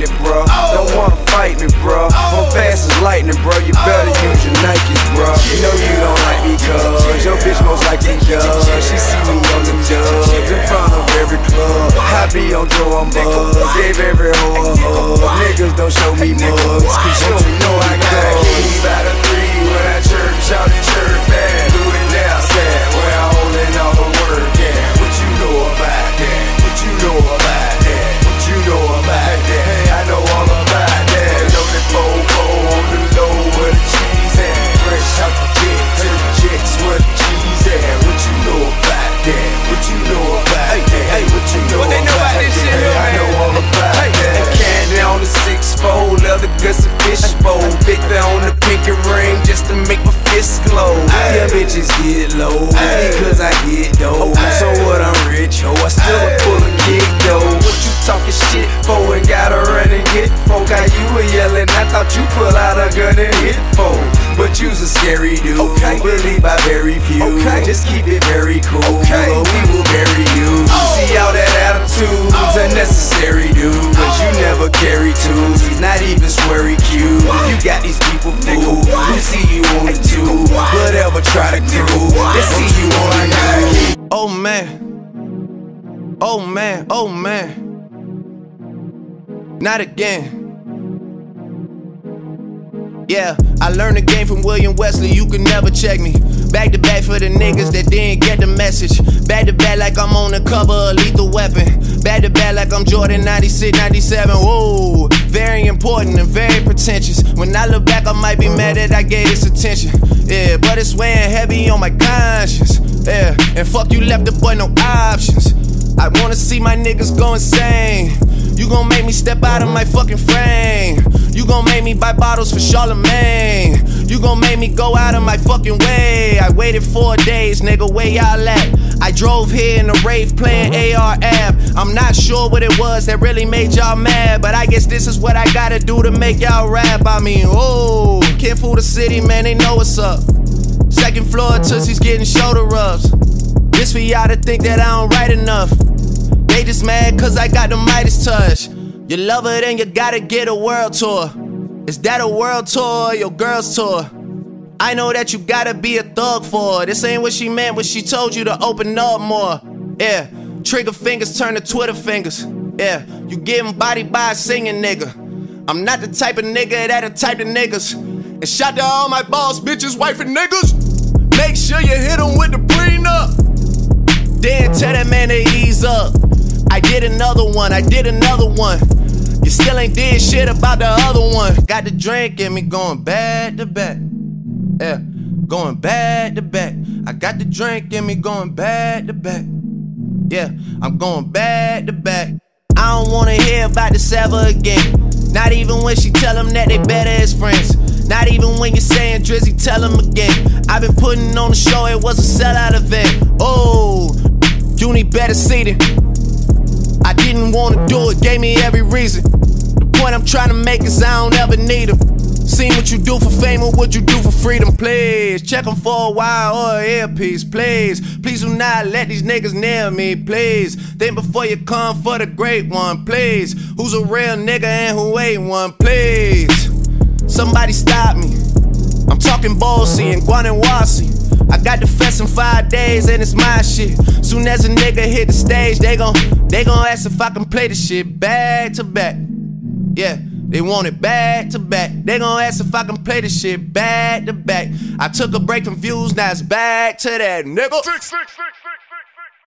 lightning, bro. Don't wanna fight me, bro. I'm fast as lightning, bro. You better use your Nikes, bro. You know you don't like me, cuz your bitch most likely does. She see me on the dubs in front of every club. I be on Joe, I'm buzz. Gave every hoe a hug. Niggas don't show me mugs, cause you don't know I got keys out of 3 when I church out in church, man. Do it now, sad. Where I'm holding all the work, yeah. What you know about that? What you know about that? What you know about that? Hey, I know all about that. Loaded fofo on the low where the cheese at. Fresh out the jet to the jets where the cheese at. What you know about that? What you know about that? Hey, what you know about this shit? Hey, I know all about that. And candy on the 6-fold, leather guts and fishbowl. Victor on the pinky ring just to make my fist glow. Yeah, bitches get low because I get dough. So what, I'm rich, ho. I still pull a kick though. What you talking shit for? And gotta run and get folk. How you were yelling, I thought you pull out a gun and hit folk. But you's a scary dude, believed by very few. Just keep it very cool, or we will bury you. See all that attitude's unnecessary, dude. Cause you never carry tools, he's not even sweary cute. You got these people fooled, who see you on the tube, but ever try to crew, they see you on the news. Oh man, oh man, oh man, not again. Yeah, I learned the game from William Wesley, you can never check me. Back to back for the niggas that didn't get the message. Back to back like I'm on the cover of Lethal Weapon. Back to back like I'm Jordan 96, 97, whoa. Very important and very pretentious. When I look back I might be mad that I gave this attention. Yeah, but it's weighing heavy on my conscience. Yeah, and fuck you left the boy no options. I wanna see my niggas go insane. You gon' make me step out of my fucking frame. You gon' make me buy bottles for Charlemagne. You gon' make me go out of my fucking way. I waited 4 days, nigga, where y'all at? I drove here in a rave playing AR-AB. I'm not sure what it was that really made y'all mad, but I guess this is what I gotta do to make y'all rap. I mean, oh, can't fool the city, man, they know what's up. Second floor, Tootsie's getting shoulder rubs. This for y'all to think that I don't write enough. They just mad cause I got the Midas touch. You love her, then you gotta get a world tour. Is that a world tour or your girl's tour? I know that you gotta be a thug for her. This ain't what she meant when she told you to open up more. Yeah, trigger fingers turn to Twitter fingers. Yeah, you getting bodied by a singing nigga. I'm not the type of nigga that'll type of niggas. And shout to all my boss bitches, wife and niggas. Make sure you hit them with the prenup. Then tell that man to ease up. I did another one, I did another one. You still ain't did shit about the other one. Got the drink in me going back to back. Yeah, going back to back. I got the drink in me going back to back. Yeah, I'm going back to back. I don't wanna hear about this ever again. Not even when she tell them that they better as friends. Not even when you're saying Drizzy, tell them again. I've been putting on the show, it was a sellout event. Oh, you need better seating. I didn't wanna do it, gave me every reason. The point I'm trying to make is I don't ever need them. Seen what you do for fame or what you do for freedom, please. Check them for a while or an earpiece, please. Please do not let these niggas near me, please. Think before you come for the great one, please. Who's a real nigga and who ain't one, please. Somebody stop me. I'm talking Bossy and Guanawasi. I got the fest in 5 days and it's my shit. Soon as a nigga hit the stage, they gon' ask if I can play the shit back to back. Yeah, they want it back to back. They gon' ask if I can play the shit back to back. I took a break from views, now it's back to that, nigga.